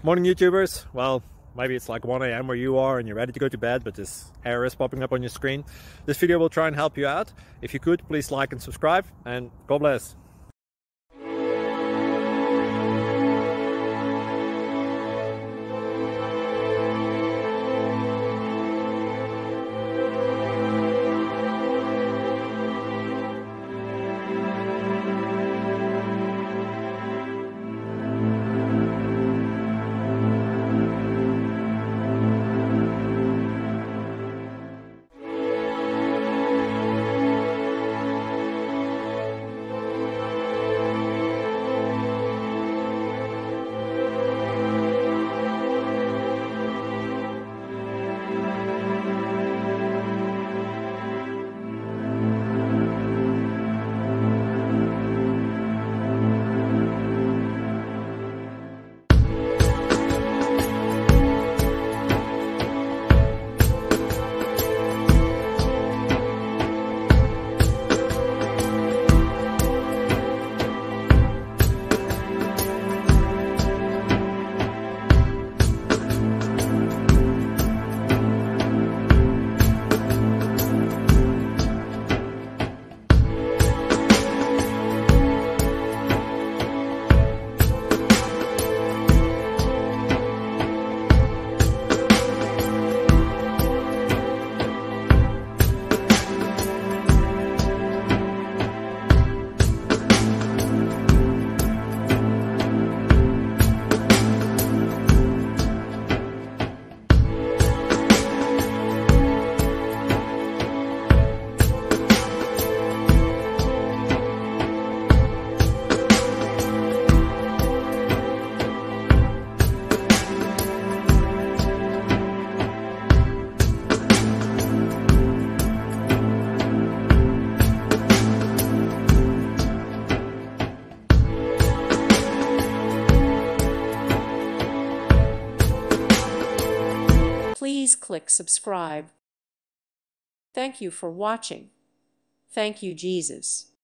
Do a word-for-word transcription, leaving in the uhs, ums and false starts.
Morning YouTubers. Well, maybe it's like one A M where you are and you're ready to go to bed, but this error is popping up on your screen. This video will try and help you out. If you could, please like and subscribe, and God bless. Please click subscribe. Thank you for watching. Thank you, Jesus.